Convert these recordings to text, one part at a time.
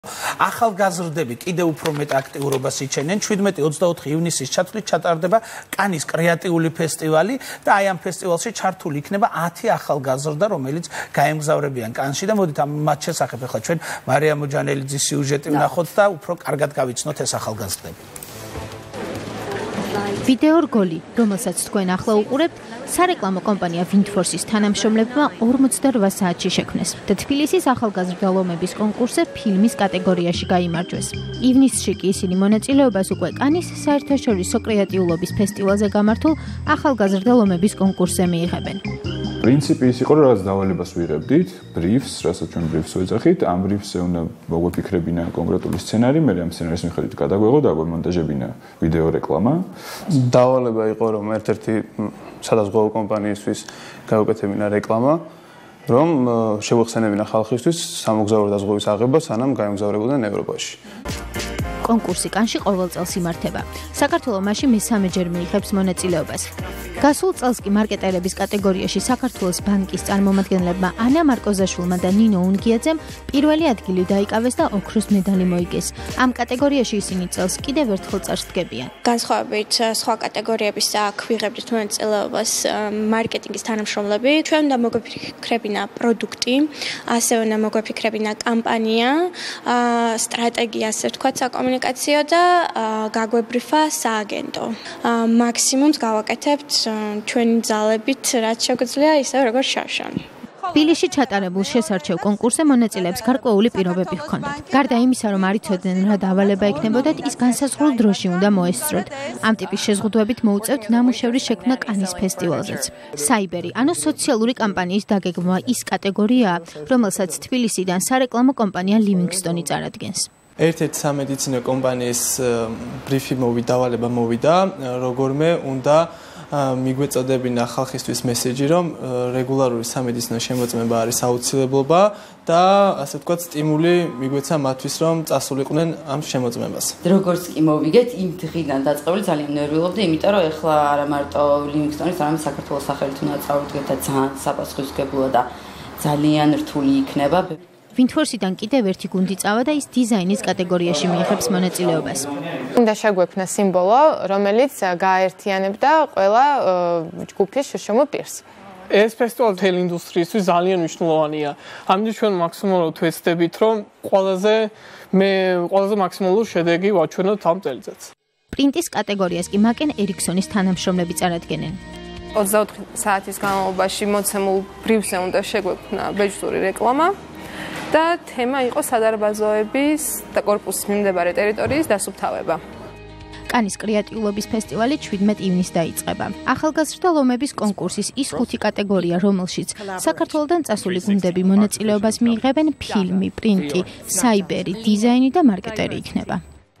ახალგაზრდები კიდევ უფრო მეტ აქტიურობას იჩენენ 17-24 ივნისის ჩათვლით ჩატარდება კანის კრეატიული ფესტივალი და აი ამ ფესტივალში ჩართული იქნება 10 ახალგაზრდა რომელიც გაემგზავრებიან კანში და მოდით ამ მათ შესახებ ახლა ჩვენ მარია მოჯანელიძის სიუჟეტი ვნახოთ და უფრო კარგად გავიცნოთ ეს ახალგაზრდები ვიდეო რგოლი, რომელსაც თქვენ ახლა უყურებთ, სარეკლამო კომპანია Windforce-ის თანამშრომლებმა 48 საათში შექმნეს და თბილისის ახალგაზრდა ლომების კონკურსზე ფილმის კატეგორიაში გაიმარჯვეს. ივნისში კი ისინი მონაწილეობას უკვე კანის საერთაშორისო კრეატიულობის ფესტივალზე გამართულ ახალგაზრდა ლომების კონკურსზე მიიღებენ. პრინციპი ის იყო, რომ რაც დავალებას ვიღებდით, ბრიფს, რასაც ჩვენ ბრიფს ვეძახით, ამ ბრიფზე უნდა მოგვეფიქრებინა კონკრეტული სცენარი, მე ამ სცენარის მიხედვით გადაგვეღო და აგვემონტაჟებინა ვიდეო რეკლამა. დავალება იყო, რომ ერთ-ერთი სადაზღვევო კომპანიისთვის გავუკეთებინა რეკლამა, რომ შევეხსენებინა ხალხისთვის სამოგზაურო დაზღვევის აღება, სანამ გაემგზავრებოდნენ ევროპაში. კონკურსი კანში ყოველ წელს იმართება. საქართველოს მაშინ მესამეჯერ მიიღებს მონაწილეობას. გასულ წელს კი მარკეტერების კატეგორიაში საქართველოს ბანკის წარმომადგენლებმა ანა მარკოზაშვილმა და ნინო უნგიაძემ პირველი ადგილი დაიკავეს და ოქროს მედალი მოიგეს. ამ კატეგორიაში ისინი წელს კიდევ ერთხელ წარსდგებიან. განსხვავებით სხვა კატეგორიების აქ ვიღებდით მონაწილეობას მარკეტინგის თანამშრომლები. ჩვენ უნდა მოგვეფიქრებინა პროდუქტი, ასევე უნდა მოგვეფიქრებინა კამპანია, სტრატეგია, ასე ვთქვათ, საკომუნიკაციო და გაგვებრიფა სააგენტო. მაქსიმუმს გავაკეთებთ ჩვენი ძალებით, რაც შეგვიძლია, ისევე როგორც შავშანი. თბილისში ჩატარებულ შესარჩევ კონკურსზე მონაწილეებს გარკვეული პირობები ჰქონდათ. გარდა იმისა, რომ არ იცოდნენ რა დავალება ექნებოდათ, ის განსაზღვრულ დროში უნდა მოესწროთ. ამ ტიპის შეზღუდვებით მოუწევთ ნამუშევრის შექმნა კანის ფესტივალზეც. საიბერი, ანუ სოციალური კამპანიის დაგეგმვა ის კატეგორიაა, რომელსაც თბილისიდან სარეკლამო კომპანია Livingstone წარადგენს. ერთ-ერთი სამედიცინო კომპანიის ბრიფი დავალება მოვიდა, როგორმე უნდა მიგვეწოდებინა ხალხისთვის მესეჯი, რომ რეგულარული სამედიცინო შემოწმება არის აუცილებლობა და ასე ვთქვათ, სტიმული მიგვეცა მათთვის, რომ წასულიყვნენ ამ შემოწმებას. როგორც კი მოვიგეთ, იმ დღიდან დაწყებული ძალიან ნერვიულობდი, იმიტომ რომ ეხლა არა მარტო Livingstone-ის, არამედ საქართველოს სახელით უნდა წავუდგეთ და ძალიან საპასუხისმგებლოა და ძალიან რთული იქნება. Windforce-დან კიდევ ერთი გუნდი წავა და ის დიზაინის კატეგორიაში მიიღებს მონაწილეობას. უნდა შეგვექმნა სიმბოლო, რომელიც გააერთიანებდა ყველა ჯგუფის შრომულ პირს. ეს ფესტივალი მთელი ინდუსტრიისთვის ძალიან მნიშვნელოვანია. ამიტომ ჩვენ მაქსიმალურად ვეცდებით, რომ ყველაზე მაქსიმალური შედეგი ვაჩვენოთ ამ წელიწადს. პრინტის კატეგორიას კი მაკენ ერიქსონის თანამშრომლები წარადგენენ. 24 საათის განმავლობაში მოცემულ ბრიფზე უნდა შეგვექმნა ბეჭდური რეკლამა. და თემა იყო სადარბაზოების და კორპუსის მიმდებარე ტერიტორიის დასუფთავება. კანის კრეატიულობის ფესტივალი 17 ივნისს დაიწყება. ახალგაზრდა ლომების კონკურსის ის 5 კატეგორია, რომელშიც საქართველოსდან წასული გუნდები მონაწილეობას მიიღებენ, ფილმი, პრინტი, საიბერი, დიზაინი და მარკეტერი იქნება.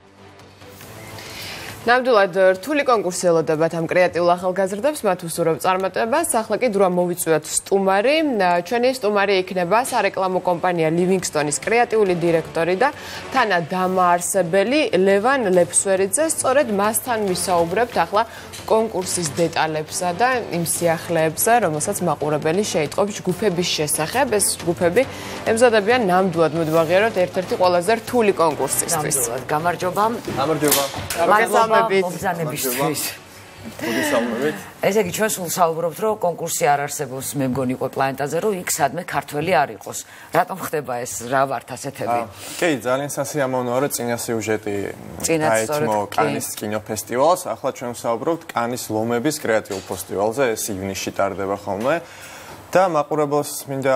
ნამდვილად რთული კონკურსი ელოდებათ ამ კრეატიულ ახალგაზრდებს, მათ უსურვებ წარმატებას. ახლა კი დროა მოვიწვიოთ სტუმარი. ჩვენი სტუმარი იქნება სარეკლამო კომპანია Livingstone-ის კრეატიული დირექტორი და თანადამაარსებელი ლევან ლეფსვერიძე. სწორედ მასთან ვისაუბრებთ ახლა კონკურსის დეტალებსა და იმ სიახლეებზე, რომელსაც მაყურებელი შეიტყობს ჯგუფების შესახებ. ეს ჯგუფები ემზადებიან ნამდვილად მოდვაღიეროთ ერთ-ერთი ყველაზე რთული კონკურსისთვის. ნამდვილად გამარჯობა. გამარჯობა. მოგზანებისთვის. ესე იგი ჩვენ სულ საუბრობთ, რომ კონკურსი არ არსებობს, მე მგონი იყო პლანეტაზე, რომ იქ სადმე ქართველი არ იყოს. რატომ ხდება ეს, რა ვართ ასეთები? კი, ძალიან სასიამოვნოა, რომ წინა სიუჟეტი დაეთმო კანის კინოფესტივალს. ახლა ჩვენ ვსაუბრობთ კანის ლომების კრეატიულ ფესტივალზე, ეს ივნისში ტარდება ხოლმე. და მაყურებელს მინდა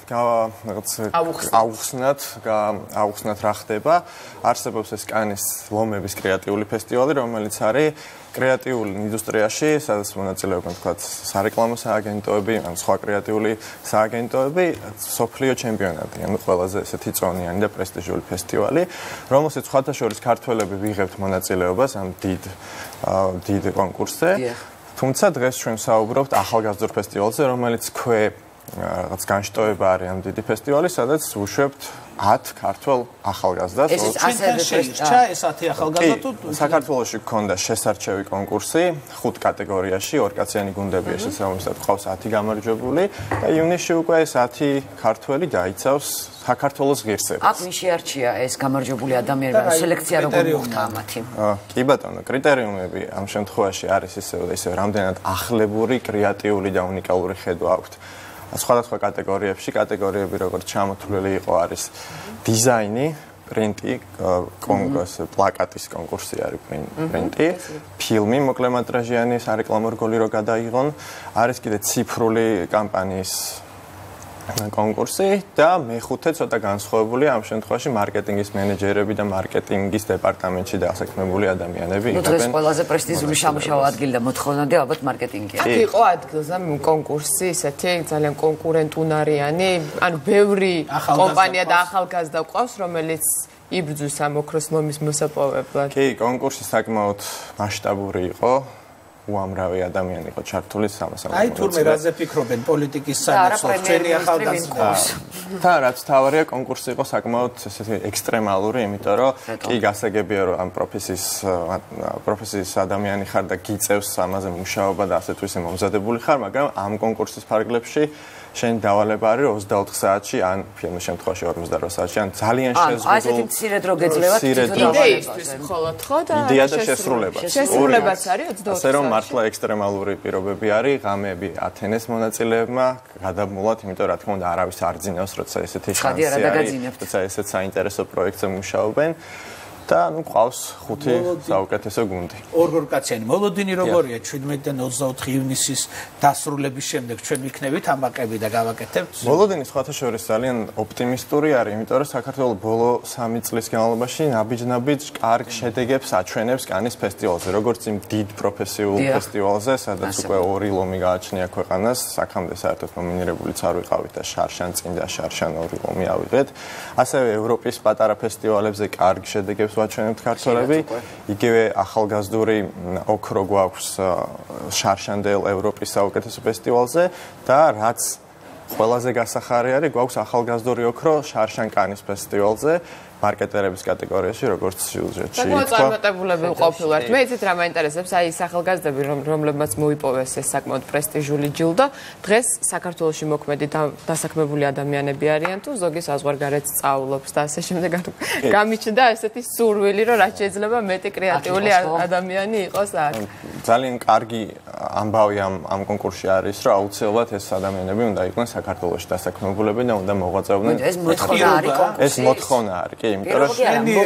აუხსნათ რა ხდება. არსებობს ეს კანის ლომების კრეატიული ფესტივალი, რომელიც არის კრეატიულ ინდუსტრიაში, სადაც მონაწილეობენ თქვათ სარეკლამო სააგენტოები, ან სხვა კრეატიული სააგენტოები, სოფლიო ჩემპიონატი, ანუ ყველაზე ესეთი წონიანი და პრესტიჟული ფესტივალი, რომელსაც სხვათა შორის ქართველები ვიღებთ მონაწილეობას ამ დიდ კონკურსზე. თუმცა დღეს ჩვენ საუბრობთ ახალგაზრდულ ფესტივალზე, რომელიც რაღაც განშტოება არის ამ დიდი ფესტივალი, სადაც უშვებთ 10 ქართველ ახალგაზრდას. ეს ასევე შეირჩა ეს 10 ახალგაზრდა თუ საქართველოში გქონდა შესარჩევი კონკურსი 5 კატეგორიაში, ორკაციანი გუნდებია შესაბამისად ყავს 10 გამარჯვებული და ივნისში უკვე ეს 10 ქართველი გაიცავს საქართველოს ღირსებას. აქ მის შეარჩია ეს გამარჯვებული ადამიანები, სელექცია როგორ მოხდა ამათი? კი ბატონო, კრიტერიუმები ამ შემთხვევაში არის ისევ რამდენად ახლებური, კრეატიული და უნიკალური ხედვა აქვთ. სხვადასხვა კატეგორიებში, კატეგორიები როგორც ჩამოთვლილი იყო არის დიზაინი, პრინტი, კონკურსი, პლაკატის კონკურსი არის პრინტი, ფილმი მოკლემეტრაჟიანი, სარეკლამო რგოლი რო გადაიღონ, არის კიდე ციფრული კამპანიის კონკურსი და მეხუთე ცოტა განსხვავებული ამ შემთხვევაში მარკეტინგის მენეჯერები და მარკეტინგის დეპარტამენტში დასაქმებული ადამიანები იღებენ. დღეს ყველაზე პრესტიჟული სამუშაო ადგილი და მოთხოვნადი ალბათ მარკეტინგია. აქ იყო ადგილზე კონკურსი, ისეთი ძალიან კონკურენტუნარიანი, ანუ ბევრი კომპანია და ახალგაზრდა ყავს, რომელიც იბრძვის ამ ოქროს ლომის მოსაპოვებლად. კი, კონკურსი საკმაოდ მასშტაბური იყო. უამრავი ადამიანი იყო ჩართული 300. აი თურმე რაზე ფიქრობენ პოლიტიკის სამართლოს ჩვენი ახალგაზრდა. და რაც თავარია კონკურსი იყო საკმაოდ ესეთი ექსტრემალური, იმიტომ რომ კი გასაგებია რომ ამ პროფესიის ადამიანი ხარ და გიწევს ამაზე მუშაობა და ასეთ ვისე მომზადებული ხარ, მაგრამ ამ კონკურსის ფარგლებში შენ დავალება არის 24 საათში ან ფილმის შემთხვევაში 48 საათში ან ძალიან შეზღუდულ. აი ესეთი მცირე დრო გეძლევათ იდეისთვის მხოლოდ ხო და იდეა და შესრულება. შესრულებაც არის 24 ასე რომ მართლა ექსტრემალური პირობები არის, ღამეები ათენეს მონაწილეებმა გადამულად, იმიტომ რა თქმა უნდა არავის არ ძინავს, როცა ესეთი შანსი არის, როცა ესეთ საინტერესო პროექტზე მუშაობენ. და ნუ ყავს 5 საუკეთესო გუნდი. ორგორკაციანი მოლოდინი როგორია 17 და 24 ივნისის დასრულების შემდეგ ჩვენ ვიქნებით ამბაკები და გავაკეთებთ. მოლოდინი სხვათა შორის ძალიან ოპტიმისტური არის, იმიტომ რომ საქართველოს ბოლო 3 წლის განმავლობაში ნაბიჯ-ნაბიჯ კარგ შედეგებს აჩვენებს კანის ფესტივალზე, როგორც იმ დიდ პროფესიულ ფესტივალზე, სადაც უკვე 2 ლომი გააჩნია ქვეყანას, აქამდე საერთოდ ნომინირებულიც არ ვიყავით და შარშან წინ და შარშან 2 ლომი ავიღეთ. ასევე ევროპის პატარა ფესტივალებზე კარგ შედეგებს ვაჩვენებთ ქართველები, იგივე ახალგაზრდული ოქრო გვაქვს შარშანდელ ევროპის საუკეთესო ფესტივალზე და რაც ყველაზე გასახარი არის, გვაქვს ახალგაზრდული ოქრო შარშან კანის ფესტივალზე. მარკეტერების კატეგორიაში, როგორც სიუჟეტში. საკმაოდ წარმატებულები ყოფილვართ. მე იცით რა მაინტერესებს, აი ეს ახალგაზრდები, რომლებმაც მოიპოვეს ეს საკმაოდ პრესტიჟული ჯილდო, დღეს საქართველოში მოქმედი დასაქმებული ადამიანები არიან თუ ზოგი საზღვარგარეთ სწავლობს და ასე შემდეგ. გამიჩნდა ესეთი სურვილი, რომ რაც შეიძლება მეტი კრეატიული ადამიანი იყოს აქ. ძალიან კარგი ამბავი ამ კონკურსში არის, რომ აუცილებლად ეს ადამიანები უნდა იყვნენ საქართველოში დასაქმებულები და უნდა მოღვაწეობდნენ. ეს მოთხოვნა არის კონკურსი. ეს მოთხოვნა არის. იმიტომ რომ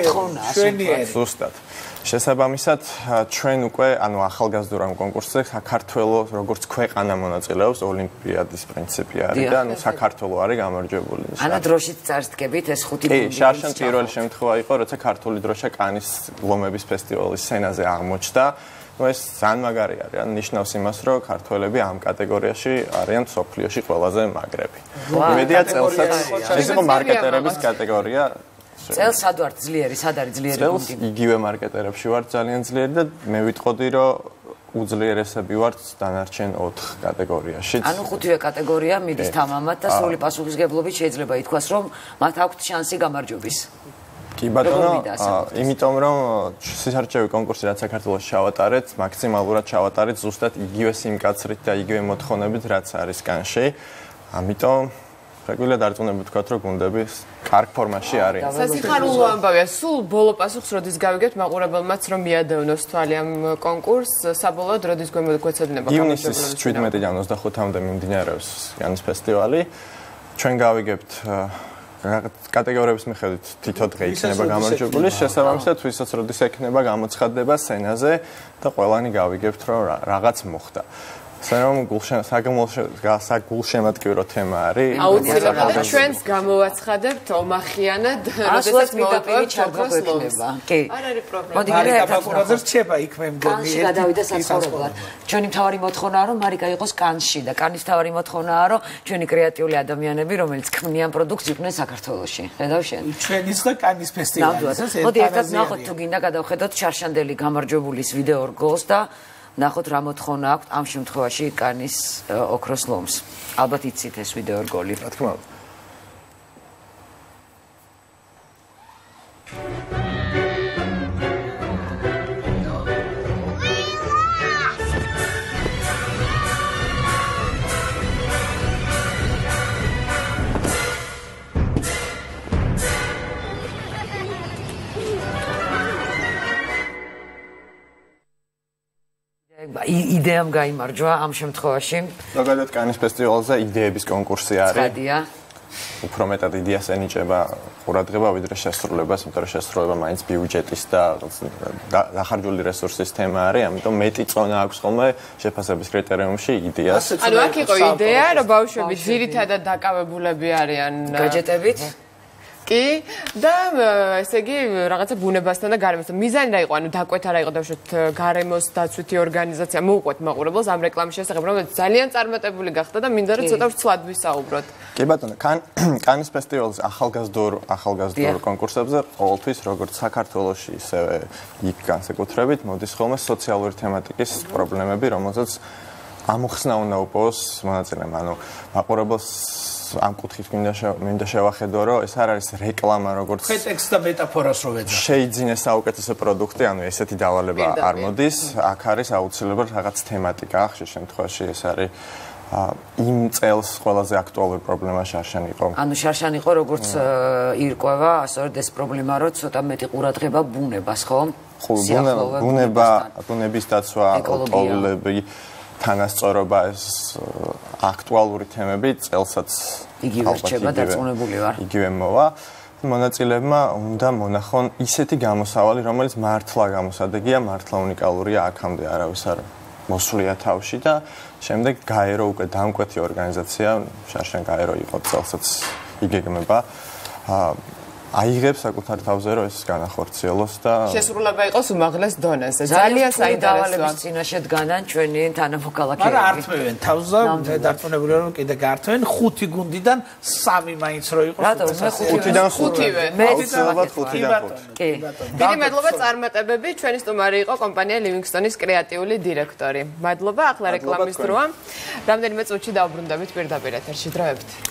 ჩვენი ზუსტად შესაბამისად ჩვენ უკვე ანუ ახალგაზრდა ამ კონკურსზე საქართველოს როგორც ქვეყანა მონაწილეობს ოლიმპიადის პრინციპი არის და ანუ საქართველოს არის გამარჯვებული. ანა დროშით წარსდგებით ეს 5 გუნდი. კი, შარშან პირველი შემთხვევა იყო, როცა ქართული დროშა კანის ლომების ფესტივალის სცენაზე აღმოჩნდა. ეს ძალიან მაგარი არის, ან ნიშნავს იმას, რომ ქართველები ამ კატეგორიაში არიან მსოფლიოში ყველაზე მაგრები. იმედია წელსაც ეს იყო მარკეტერების კატეგორია. წელს სად ვართ ძლიერი, სად არის ძლიერი გუნდი? იგივე მარკეტერებში ვართ ძალიან ძლიერი და მე ვიტყოდი, რომ უძლიერესები ვართ დანარჩენ 4 კატეგორიაში. ანუ 5-ვე კატეგორია მიდის თამამად და სრული პასუხისგებლობით შეიძლება ითქვას, რომ მათ აქვთ შანსი გამარჯვების. კი ბატონო, იმიტომ რომ შესარჩევი კონკურსი რაც საქართველოს ჩავატარეთ, მაქსიმალურად ჩავატარეთ ზუსტად იგივე სიმკაცრით და იგივე მოთხოვნებით რაც არის კანში. ამიტომ რეგულარულად დარწმუნებით ვთქვათ, რომ გუნდები კარგ ფორმაში არიან. სასიხარულო ამბავია, სულ ბოლო პასუხს როდის გავიგებთ მაყურებელმაც რომ მიადევნოს თვალი ამ კონკურსს, საბოლოოდ როდის გვეცოდინება ივნისის 17-დან 25-მდე მიმდინარეობს კანის ფესტივალი. ჩვენ გავიგებთ კატეგორიების მიხედვით თითო დღე იქნება გამარჯვებული, შესაბამისად ვისაც როდის ექნება გამოცხადდება სცენაზე და ყველანი გავიგებთ რომ რაღაც მოხდა. სანამ საგულშემატკივრო თემა არის. აუცილებლად ჩვენს გამოვაცხადებთ ომახიანად, როდესაც მოვაყენებთ ოქროს ლომს. კი. არ არის პრობლემა. მოდი პროკურორზე რჩება იქ მე მგონი. კანში გადავიდა საცხოვრებლად. ჩვენი მთავარი მოთხოვნაა რომ მარიკა იყოს კანში და კანის მთავარი მოთხოვნაა რომ ჩვენი კრეატიული ადამიანები რომელიც ქმნიან პროდუქტს იყვნენ საქართველოში. ხედავ შენ. ჩვენის და კანის ფესტივალზე. მოდი ერთად ნახოთ თუ გინდა გადავხედოთ შარშანდელი გამარჯვებულის ვიდეო რგოლს და ნახოთ რა მოთხოვნა აქვს ამ შემთხვევაში კანის ოქროს ლომს. ალბათ იცით ეს ვიდეო რგოლი. რა თქმა უნდა. იდეამ გაიმარჯვა ამ შემთხვევაში. ზოგადად კანის ფესტივალზე იდეების კონკურსი არის. ცხადია. უფრო მეტად იდეას ენიჭება ყურადღება, ვიდრე შესრულებას, იმიტომ რომ შესრულება მაინც ბიუჯეტის და დახარჯული რესურსის თემა არის, ამიტომ მეტი წონა აქვს ხოლმე შეფასების კრიტერიუმში იდეას. ანუ აქ იყო იდეა, რომ ბავშვები ძირითადად დაკავებულები არიან გაჯეტებით. კი და ესე იგი რაღაცა ბუნებასთან და გარემოსთან. მიზანი რა იყო? ანუ დაკვეთა რა იყო დავუშვათ გარემოს დაცვითი ორგანიზაცია მოუყვეთ მაყურებელს ამ რეკლამის შესახებ, რომელიც ძალიან წარმატებული გახდა და მინდა რომ ცოტა ვცვლად ვისაუბროთ. კი ბატონო, კანის ფესტივალზე ახალგაზრდულ კონკურსებზე ყოველთვის როგორც საქართველოში, ისევე იქ განსაკუთრებით მოდის ხოლმე სოციალური თემატიკის პრობლემები, რომელზეც ამოხსნა უნდა უპოვოს მონაწილეებმა. ანუ მაყურებელს ამ კუთხით მინდა შევახედო, რომ ეს არ არის რეკლამა, როგორც ტექსტ და მეტაფორას რო ვეძახ. შეიძინეს საუკეთესო პროდუქტი, ანუ ესეთი დავალება არ მოდის. აქ არის აუცილებლად რაღაც თემატიკა, ხშირ შემთხვევაში ეს არის იმ წელს ყველაზე აქტუალური პრობლემა შარშან იყო. ანუ შარშან იყო როგორც ირკვევა, ასორედ ეს პრობლემა, რომ ცოტა მეტი ყურადღება ბუნებას, ხო? ბუნების დაცვა, ეკოლოგიები, თანასწორობა, ეს აქტუალური თემები წელსაც იგივე რჩება დაწუნებული ვარ. იგივე მოვა. მონაწილეებმა უნდა მონახონ ისეთი გამოსავალი, რომელიც მართლა გამოსადეგია, მართლა უნიკალურია, აქამდე არავის არ მოსვლია თავში და შემდეგ გაერო უკვე დამკვეთი ორგანიზაცია, შარშან გაერო იყო წელსაც იგეგმება. აიღებს საკუთარ თავზე რომ ეს განახორციელოს და შესრულება იყოს უმაღლეს დონეზე. ძალიან საინტერესოა. წინაშე დგანან ჩვენი თანამოქალაქეები. მაგრამ ართმევენ თავზე, დარწმუნებული ვარ რომ კიდე გართმევენ 5 გუნდიდან 3 მაინც რო იყოს. რატომ? მე 5-დან 5-ვე. აუცილებლად 5-დან 5. კი. დიდი მადლობა წარმატებები. ჩვენი სტუმარი იყო კომპანია Livingstone-ის კრეატიული დირექტორი. მადლობა, ახლა რეკლამის დროა. რამდენიმე წუთში დავბრუნდებით პირდაპირ ეთერში. დროებით.